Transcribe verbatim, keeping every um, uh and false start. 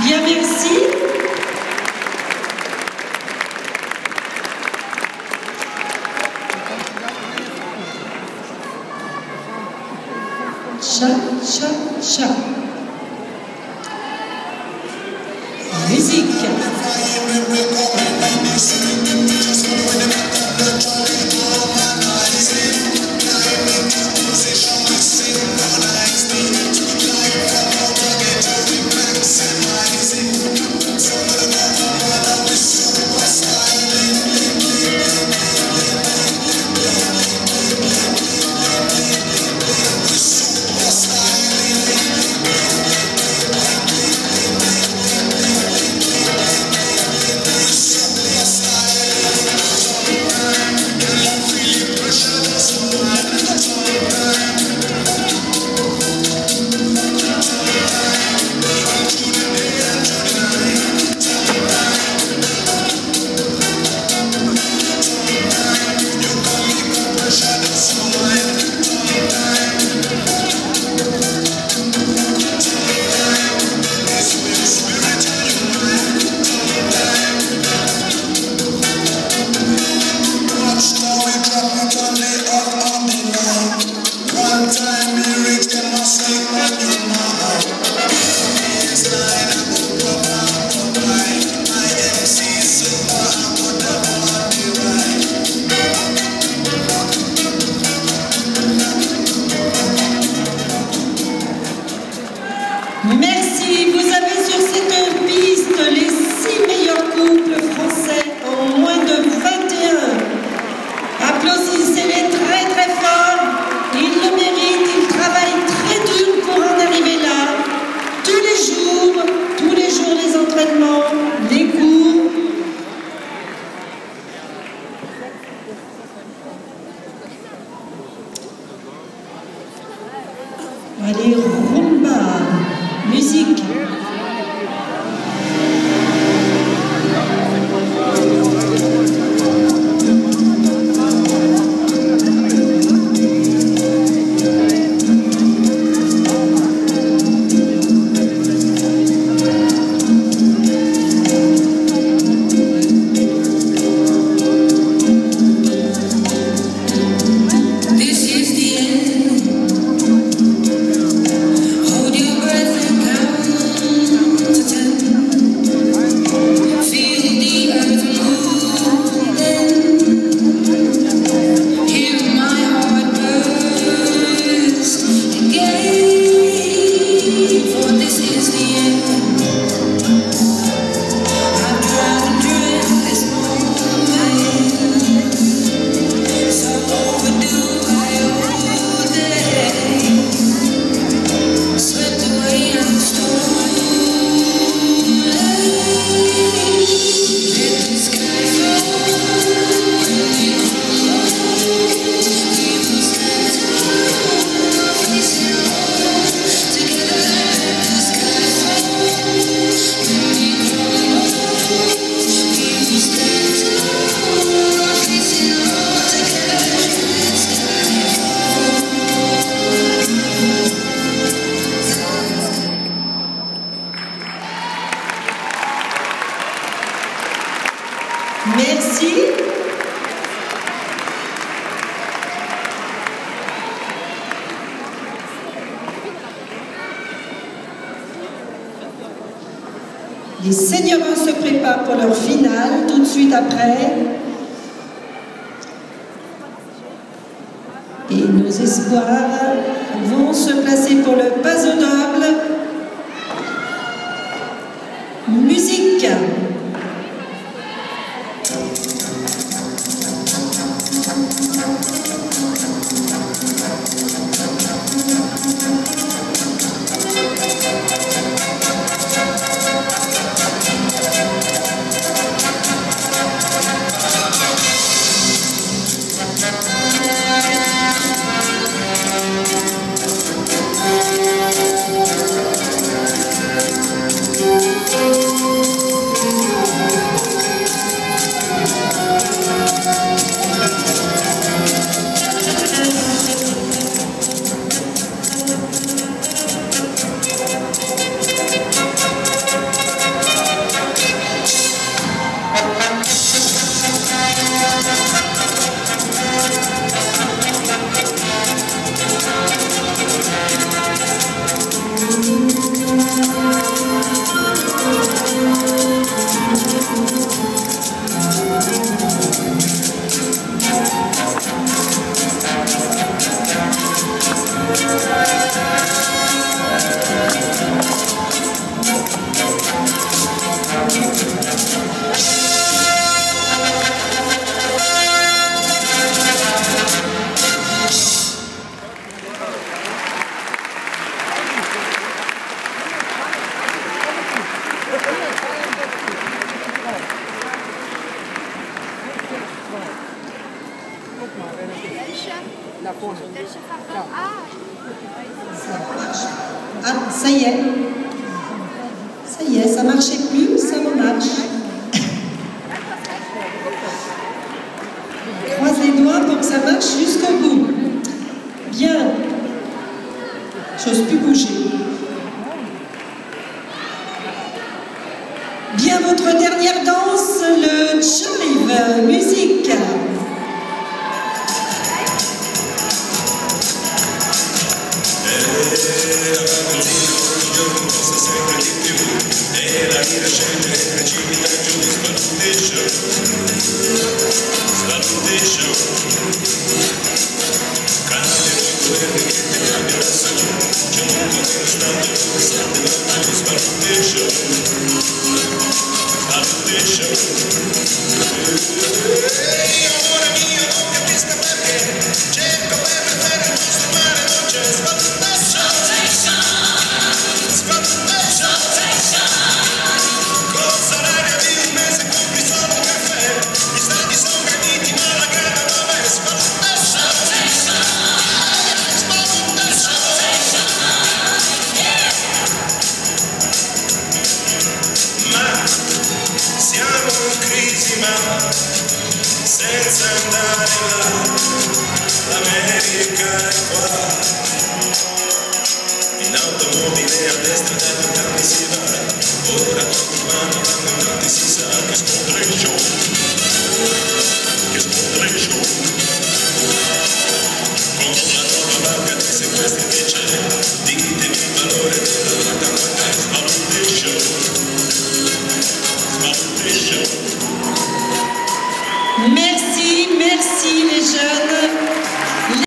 Bien, merci. Chat, chat, chat. Musique. Merci, vous avez sur cette piste les six meilleurs couples français en moins de vingt et un. Applaudissez-les très très fort, ils le méritent, ils travaillent très dur pour en arriver là. Tous les jours, tous les jours les entraînements, les cours. Allez, rumba. Musique. Merci. Les seniors se préparent pour leur finale tout de suite après. Et nos espoirs vont se placer pour le pas au double. Musique. Thank you. Ça y est. Ça y est, ça marchait plus, ça remarche. Croise les doigts pour que ça marche jusqu'au bout. Bien. J'ose plus bouger. Bien, votre dernière danse, le jive, musique. Senza andare là, l'America è qua. In automobile a destra dai portanti si va, ora tutti quanti vanno avanti, si sa che scontreccio, che scontreccio. Con la nuova barca dei sequestri che c'è, ditemi il valore della vita, quanto è smaludiscio, smaludiscio. Merci, merci les jeunes.